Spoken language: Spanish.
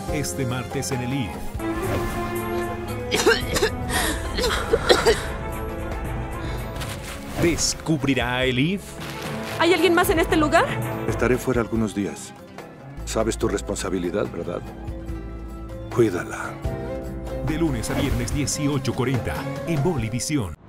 Este martes en el IF. ¿Descubrirá el IF? ¿Hay alguien más en este lugar? Estaré fuera algunos días. Sabes tu responsabilidad, ¿verdad? Cuídala. De lunes a viernes 18:40 en Bolivisión.